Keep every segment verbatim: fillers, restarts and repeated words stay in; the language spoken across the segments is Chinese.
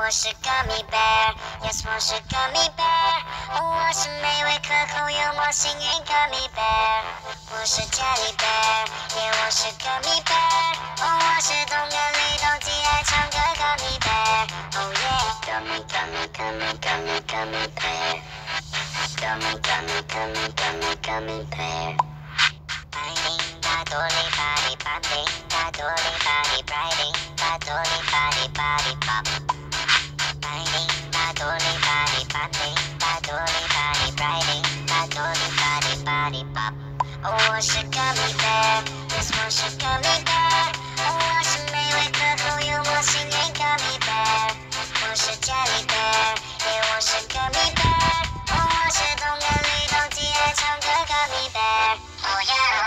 我是 Gummy Bear，Yes， 我是 Gummy Bear， 我是美味可口幽默幸运 Gummy Bear， 我是 Jelly Bear，Yeah， 我是 Gummy Bear， 我是动感律动极爱唱歌 Gummy Bear，Oh yeah，Gummy Gummy Gummy Gummy Gummy Bear，Gummy Gummy Gummy Gummy Gummy Bear。Biting da dolly body popping da dolly body brighting da dolly body body pop Biting da dolly body popping da dolly body brighting da dolly body body pop 哦，我是 Gummy Bear，Yes， 我是 Gummy Bear， 我是美味可口幽默幸运 Gummy Bear， 我是 Jelly Bear，Yeah， 我是 Gummy Bear， 我是动感律动极爱唱歌 Gummy Bear。Oh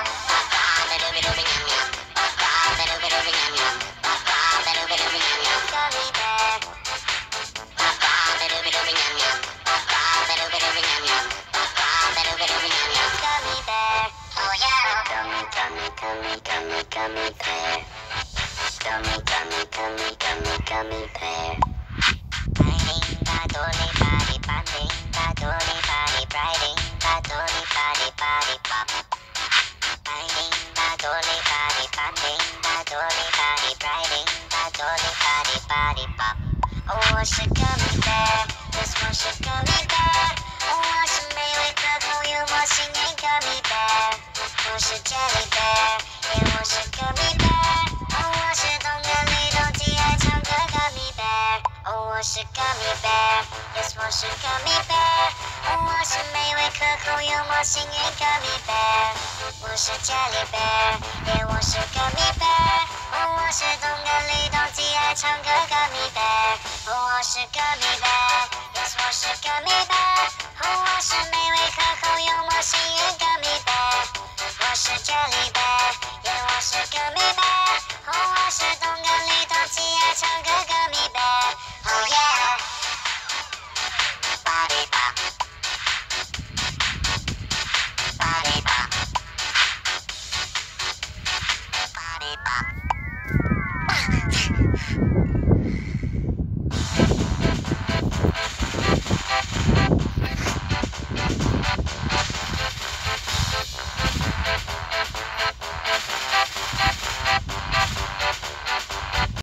yeah。Gummy, gummy, gummy bear. Gummy, gummy, gummy, gummy, gummy bear. Biting da dolly body popping, da dolly body brighting, da dolly body body pop. Biting da dolly body popping, da dolly body brighting, da dolly body body pop. 哦，我是 Gummy Bear，Yes， 我是 Gummy Bear， 我是美味可口幽默幸运 Gummy Bear， 我是 Jelly Bear。Yeah， 我是 Gummy Bear， 我是动感律动极爱唱歌 Gummy Bear， 我是 Gummy Bear，Yes， 我是 Gummy Bear， 我是美味可口幽默幸运 Gummy Bear， 我是 Jelly Bear，Yeah， 我是 Gummy Bear， 我是动感律动极爱唱歌 Gummy Bear， 我是 Gummy Bear，Yes， 我是 Gummy Bear， 我是美味可口幽默幸运 Gummy Bear， 我是 Jelly Bear。Yeah， 我是 Gummy Bear， 我是动感律动极爱唱歌 Gummy Bear，Oh yeah， Body pop， Body pop， Body pop。